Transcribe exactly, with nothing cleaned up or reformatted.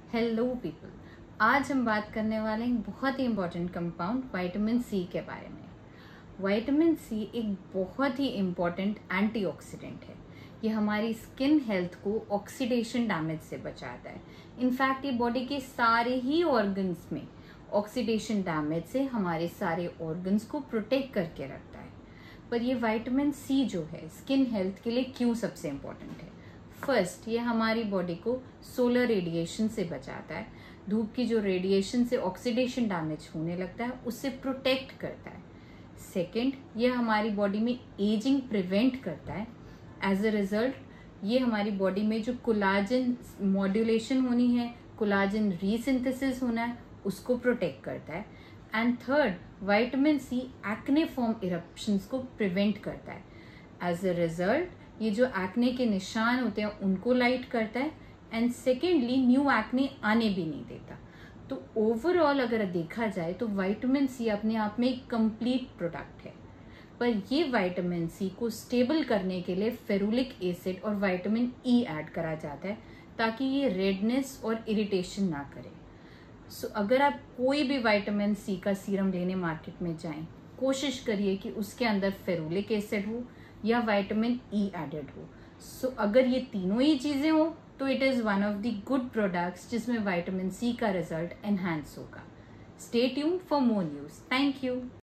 Hello people, आज हम बात करने वाले हैं बहुत ही इम्पोर्टेंट कंपाउंड विटामिन सी के बारे में। विटामिन सी एक बहुत ही इम्पोर्टेंट एंटीऑक्सीडेंट है। ये हमारी स्किन हेल्थ को ऑक्सीडेशन डैमेज से बचाता है। इनफैक्ट ये बॉडी के सारे ही ऑर्गन्स में ऑक्सीडेशन डैमेज से हमारे सारे ऑर्गन्स को प्रोटेक्ट करके रखता है। पर ये विटामिन सी जो है स्किन हेल्थ के लिए क्यों सबसे इम्पोर्टेंट है? फर्स्ट, ये हमारी बॉडी को सोलर रेडिएशन से बचाता है। धूप की जो रेडिएशन से ऑक्सीडेशन डैमेज होने लगता है उससे प्रोटेक्ट करता है। सेकंड, ये हमारी बॉडी में एजिंग प्रिवेंट करता है। एज अ रिजल्ट ये हमारी बॉडी में जो कोलाजन मॉड्यूलेशन होनी है, कोलाजन रीसिंथेसिस होना है, उसको प्रोटेक्ट करता है। And third, vitamin C acne form eruptions को प्रिवेंट करता है। एज अ रिजल्ट ये जो एक्ने के निशान होते हैं उनको लाइट करता है। एंड सेकेंडली न्यू एक्ने आने भी नहीं देता। तो ओवरऑल अगर देखा जाए तो विटामिन सी अपने आप में एक कंप्लीट प्रोडक्ट है। पर ये विटामिन सी को स्टेबल करने के लिए फेरुलिक एसिड और विटामिन ई ऐड करा जाता है ताकि ये रेडनेस और इरिटेशन ना करे। सो so, अगर आप कोई भी विटामिन सी का सीरम लेने मार्केट में जाएं, कोशिश करिए कि उसके अंदर फेरुलिक एसिड हो या विटामिन ई एडेड हो। सो so, अगर ये तीनों ही चीजें हो तो it is one of the good products जिसमें विटामिन सी का रिजल्ट एनहांस होगा। Stay tuned for more news. Thank you.